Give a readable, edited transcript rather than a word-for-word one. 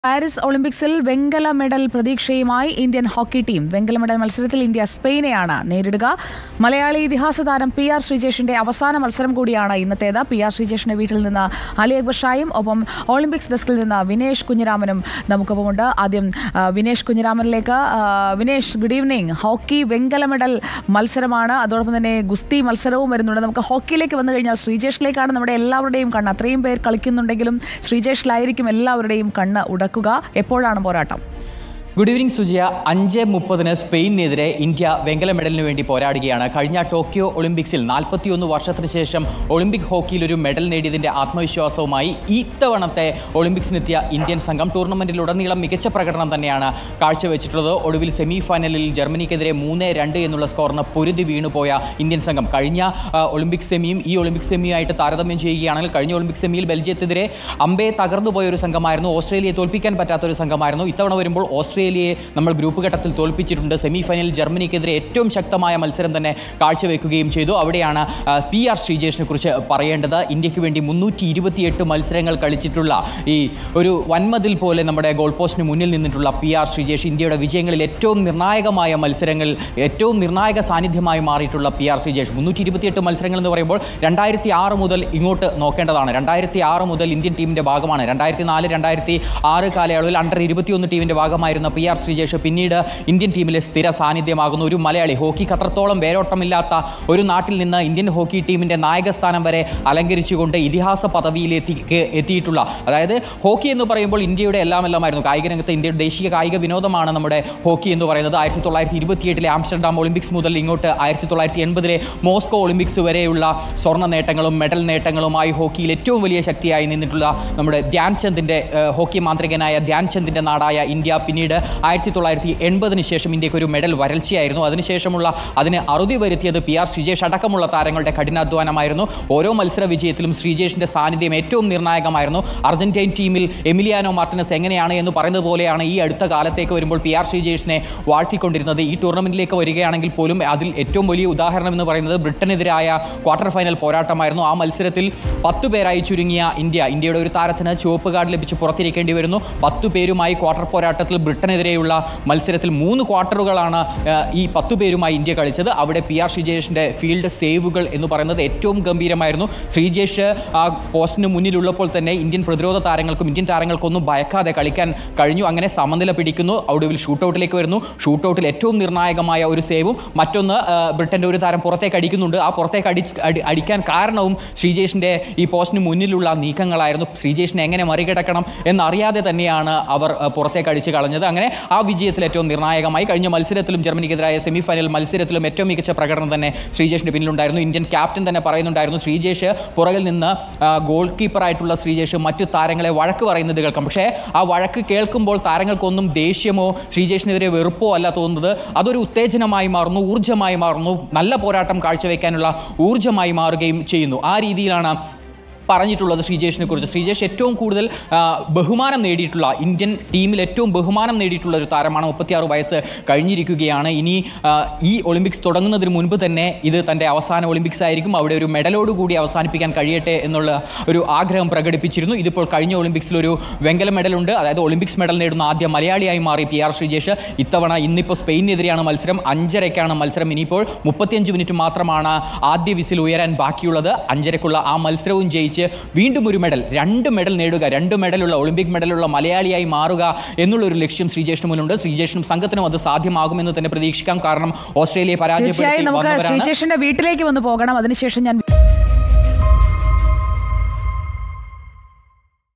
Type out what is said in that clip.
Paris ഒളിമ്പിക്സിൽ വെങ്കല medal പ്രതീക്ഷയുമായി ഇന്ത്യൻ ഹോക്കി ടീം. വെങ്കല മെഡൽ മത്സരത്തിൽ ഇന്ത്യ സ്പെയിനെയാണ് നേരിടുക. മലയാളി ഇതിഹാസ താരം PR ശ്രീജേഷിന്റെ അവസാന മത്സരം കൂടിയാണ് ഇന്നത്തേത്. PR ശ്രീജേഷിന്റെ വീട്ടിൽ നിന്ന് അലി അക്ബർ ഷായും ഒപ്പം ഒളിമ്പിക്സ് ഡെസ്കിൽ നിന്ന് വിനേഷ് കുഞ്ഞിരാമനും നമുക്കൊപ്പമുണ്ട്. ആദ്യം വിനേഷ് കുഞ്ഞിരാമനിലേക്ക്. Vinesh, good evening. ഹോക്കി വെങ്കല മെഡൽ മത്സരമാണ്, അതോടൊപ്പം തന്നെ ഗുസ്തി മത്സരവും വരുന്നുണ്ട്. നമുക്ക് ഹോക്കിയിലേക്ക് വന്നു കഴിഞ്ഞാൽ ശ്രീജേഷിലേക്കാണ് നമ്മുടെ എല്ലാവരുടെയും കണ്ണ്. അത്രയും പേർ കളിക്കുന്നുണ്ടെങ്കിലും ശ്രീജേഷിലായിരിക്കും എല്ലാവരുടെയും കണ്ണ് ഉടക്കുക. എപ്പോഴാണ് പോരാട്ടം? Good evening Sujiya. 5:30 സ്പെയിനെതിരെ ഇന്ത്യ വെങ്കല മെഡലിന് വേണ്ടി പോരാടുകയാണ്. കഴിഞ്ഞ ടോക്കിയോ ഒളിമ്പിക്സിൽ 41 വർഷത്തിന് ശേഷം ഒളിമ്പിക് ഹോക്കിയിൽ ഒരു മെഡൽ നേടിയതിൻ്റെ ആത്മവിശ്വാസവുമായി ഇത്തവണത്തെ ഒളിമ്പിക്സിനെത്തിയ ഇന്ത്യൻ സംഘം ടൂർണമെൻറ്റിലുടനീളം മികച്ച പ്രകടനം തന്നെയാണ് കാഴ്ചവെച്ചിട്ടുള്ളത്. ഒടുവിൽ സെമി ഫൈനലിൽ ജർമ്മനിക്കെതിരെ 3-2 എന്നുള്ള സ്കോറിന് പൊരുതി വീണുപോയ ഇന്ത്യൻ സംഘം കഴിഞ്ഞ ഒളിമ്പിക് സെമിയും ഈ ഒളിമ്പിക് സെമിയുമായിട്ട് താരതമ്യം ചെയ്യുകയാണെങ്കിൽ കഴിഞ്ഞ ഒളിമ്പിക് സെമിയിൽ ബെൽജിയത്തിനെതിരെ അമ്പേ തകർന്നുപോയ ഒരു സംഘമായിരുന്നു. ഓസ്ട്രേലിയയെ തോൽപ്പിക്കാൻ പറ്റാത്തൊരു സംഘമായിരുന്നു. ഇത്തവണ വരുമ്പോൾ ഓസ്ട്രേലിയയെ നമ്മൾ ഗ്രൂപ്പ് ഘട്ടത്തിൽ തോൽപ്പിച്ചിട്ടുണ്ട്. സെമി ഫൈനലിൽ ജർമ്മനിക്കെതിരെ ഏറ്റവും ശക്തമായ മത്സരം തന്നെ കാഴ്ചവെക്കുകയും ചെയ്തു. അവിടെയാണ് PR ശ്രീജേഷിനെ കുറിച്ച് പറയേണ്ടത്. ഇന്ത്യക്ക് വേണ്ടി 328 മത്സരങ്ങൾ കളിച്ചിട്ടുള്ള ഈ ഒരു വൻമതിൽ പോലെ നമ്മുടെ ഗോൾ പോസ്റ്റിന് മുന്നിൽ നിന്നിട്ടുള്ള PR ശ്രീജേഷ് ഇന്ത്യയുടെ വിജയങ്ങളിൽ ഏറ്റവും നിർണായകമായ മത്സരങ്ങളിൽ ഏറ്റവും നിർണായക സാന്നിധ്യമായി മാറിയിട്ടുള്ള PR ശ്രീജേഷ് 328 മത്സരങ്ങൾ എന്ന് പറയുമ്പോൾ 2006 മുതൽ ഇങ്ങോട്ട് നോക്കേണ്ടതാണ്. 2006 മുതൽ ഇന്ത്യൻ ടീമിൻ്റെ ഭാഗമാണ്. 2004-2006 കാലയളവിൽ അണ്ടർ-21 ടീമിൻ്റെ ഭാഗമായിരുന്ന PR ശ്രീജേഷ് പിന്നീട് ഇന്ത്യൻ ടീമിലെ സ്ഥിര സാന്നിധ്യമാകുന്നു. ഒരു മലയാളി, ഹോക്കിക്ക് അത്രത്തോളം വേരോട്ടമില്ലാത്ത ഒരു നാട്ടിൽ നിന്ന് ഇന്ത്യൻ ഹോക്കി ടീമിൻ്റെ നായകസ്ഥാനം വരെ അലങ്കരിച്ചുകൊണ്ട് ഇതിഹാസ പദവിയിൽ എത്തിയിട്ടുള്ള, അതായത് ഹോക്കി എന്ന് പറയുമ്പോൾ ഇന്ത്യയുടെ എല്ലാമായിരുന്നു. കായിക രംഗത്ത് ഇന്ത്യയുടെ ദേശീയ കായിക വിനോദമാണ് നമ്മുടെ ഹോക്കി എന്ന് പറയുന്നത്. 1928 ആംസ്റ്റർഡാം ഒളിമ്പിക്സ് മുതൽ ഇങ്ങോട്ട് 1980 മോസ്കോ ഒളിമ്പിക്സ് വരെയുള്ള സ്വർണ്ണ നേട്ടങ്ങളും മെഡൽ നേട്ടങ്ങളുമായി ഹോക്കിയിൽ ഏറ്റവും വലിയ ശക്തിയായി നിന്നിട്ടുള്ള നമ്മുടെ ധ്യാൻചന്ദിൻ്റെ ഹോക്കി മാന്ത്രികനായ ധ്യാൻചന്ദിൻ്റെ നാടായ ഇന്ത്യ പിന്നീട് 1980 ശേഷം ഇന്ത്യക്ക് ഒരു മെഡൽ വരൾച്ചയായിരുന്നു. അതിന് അറുതി വരുത്തിയത് PR ശ്രീജേഷ് അടക്കമുള്ള താരങ്ങളുടെ കഠിനാധ്വാനമായിരുന്നു. ഓരോ മത്സര വിജയത്തിലും ശ്രീജേഷിൻ്റെ സാന്നിധ്യം ഏറ്റവും നിർണായകമായിരുന്നു. അർജന്റീൻ ടീമിൽ എമിലിയാനോ മാർട്ടിനസ് എങ്ങനെയാണ് എന്ന് പറയുന്നത് പോലെയാണ് ഈ അടുത്ത കാലത്തേക്ക് വരുമ്പോൾ PR ശ്രീജേഷിനെ വാഴ്ത്തിക്കൊണ്ടിരുന്നത്. ഈ ടൂർണമെൻറ്റിലേക്ക് വരികയാണെങ്കിൽ പോലും അതിൽ ഏറ്റവും വലിയ ഉദാഹരണം എന്ന് പറയുന്നത് ബ്രിട്ടനെതിരായ ക്വാർട്ടർ ഫൈനൽ പോരാട്ടമായിരുന്നു. ആ മത്സരത്തിൽ 10 പേരായി ചുരുങ്ങിയ ഇന്ത്യയുടെ ഒരു താരത്തിന് ചുവപ്പ് കാർഡ് ലഭിച്ച് പുറത്തിരിക്കേണ്ടി വരുന്നു. 10 പേരുമായി ക്വാർട്ടർ പോരാട്ടത്തിൽ ബ്രിട്ടനെതിരെയുള്ള മത്സരത്തിൽ 3 ക്വാർട്ടറുകളാണ് ഈ 10 പേരുമായി ഇന്ത്യ കളിച്ചത്. അവിടെ PR ശ്രീജേഷിൻ്റെ ഫീൽഡ് സേവുകൾ എന്ന് പറയുന്നത് ഏറ്റവും ഗംഭീരമായിരുന്നു. ശ്രീജേഷ് ആ പോസ്റ്റിന് മുന്നിലുള്ളപ്പോൾ തന്നെ ഇന്ത്യൻ പ്രതിരോധ താരങ്ങൾക്കും ഇന്ത്യൻ താരങ്ങൾക്കൊന്നും ഭയക്കാതെ കളിക്കാൻ കഴിഞ്ഞു. അങ്ങനെ സമനില പിടിക്കുന്നു. ഒടുവിൽ ഷൂട്ടൗട്ടിലേക്ക് വരുന്നു. ഷൂട്ടൗട്ടിൽ ഏറ്റവും നിർണായകമായ ഒരു സേവും മറ്റൊന്ന് ബ്രിട്ടൻ്റെ ഒരു താരം പുറത്തേക്ക് അടിക്കുന്നുണ്ട്. ആ പുറത്തേക്ക് അടിക്കാൻ കാരണവും ശ്രീജേഷിൻ്റെ ഈ പോസ്റ്റിന് മുന്നിലുള്ള നീക്കങ്ങളായിരുന്നു. ശ്രീജേഷിനെ എങ്ങനെ മറികടക്കണം എന്നറിയാതെ തന്നെയാണ് അവർ പുറത്തേക്ക് അടിച്ച് കളഞ്ഞത്. അങ്ങനെ ആ വിജയത്തിൽ ഏറ്റവും നിർണായകമായി കഴിഞ്ഞ മത്സരത്തിലും ജർമ്മനിക്കെതിരായ സെമി ഫൈനൽ മത്സരത്തിലും ഏറ്റവും മികച്ച പ്രകടനം തന്നെ ശ്രീജേഷിൻ്റെ പിന്നിലുണ്ടായിരുന്നു. ഇന്ത്യൻ ക്യാപ്റ്റൻ തന്നെ പറയുന്നുണ്ടായിരുന്നു ശ്രീജേഷ് പുറകിൽ നിന്ന് ഗോൾ കീപ്പറായിട്ടുള്ള ശ്രീജേഷ് മറ്റു താരങ്ങളെ വഴക്ക് പറയുന്നത് കേൾക്കാം. പക്ഷേ ആ വഴക്ക് കേൾക്കുമ്പോൾ താരങ്ങൾക്കൊന്നും ദേഷ്യമോ ശ്രീജേഷിനെതിരെ വെറുപ്പോ അല്ല തോന്നുന്നത്. അതൊരു ഉത്തേജനമായി മാറുന്നു, ഊർജ്ജമായി മാറുന്നു, നല്ല പോരാട്ടം കാഴ്ചവെക്കാനുള്ള ഊർജ്ജമായി മാറുകയും ചെയ്യുന്നു. ആ രീതിയിലാണ് പറഞ്ഞിട്ടുള്ളത് ശ്രീജേഷിനെ കുറിച്ച്. ശ്രീജേഷ് ഏറ്റവും കൂടുതൽ ബഹുമാനം നേടിയിട്ടുള്ള, ഇന്ത്യൻ ടീമിൽ ഏറ്റവും ബഹുമാനം നേടിയിട്ടുള്ള ഒരു താരമാണ്. 36 വയസ്സ് കഴിഞ്ഞിരിക്കുകയാണ്. ഇനി ഈ ഒളിമ്പിക്സ് തുടങ്ങുന്നതിന് മുൻപ് തന്നെ ഇത് തൻ്റെ അവസാന ഒളിമ്പിക്സ് ആയിരിക്കും. അവിടെ ഒരു മെഡലോടുകൂടി അവസാനിപ്പിക്കാൻ കഴിയട്ടെ എന്നുള്ള ഒരു ആഗ്രഹം പ്രകടിപ്പിച്ചിരുന്നു. ഇതിപ്പോൾ കഴിഞ്ഞ ഒളിമ്പിക്സിൽ ഒരു വെങ്കല മെഡലുണ്ട്. അതായത് ഒളിമ്പിക്സ് മെഡൽ നേടുന്ന ആദ്യ മലയാളിയായി മാറി PR ശ്രീജേഷ്. ഇന്നിപ്പോൾ സ്പെയിനെതിരെയാണ് മത്സരം. 5:30 മത്സരം. ഇനിയിപ്പോൾ 35 മിനിറ്റ് മാത്രമാണ് ആദ്യ വിസിൽ ഉയരാൻ ബാക്കിയുള്ളത്. 5:30 ആ മത്സരവും ജയിച്ച് വീണ്ടും ഒരു മെഡൽ, 2 മെഡൽ നേടുക, 2 മെഡലുള്ള ഒളിമ്പിക് മെഡലുള്ള മലയാളിയായി മാറുക എന്നുള്ളൊരു ലക്ഷ്യം ശ്രീജേഷിന് മുന്നിലുണ്ട്. ശ്രീജേഷിനും സംഘത്തിനും അത് സാധ്യമാകുമെന്ന് തന്നെ പ്രതീക്ഷിക്കാം. കാരണം ഓസ്ട്രേലിയയെ പരാജയപ്പെടുത്തി ശ്രീജേഷിന്റെ വീട്ടിലേക്ക് വന്ന് പോകണം. അതിനുശേഷം ഞാൻ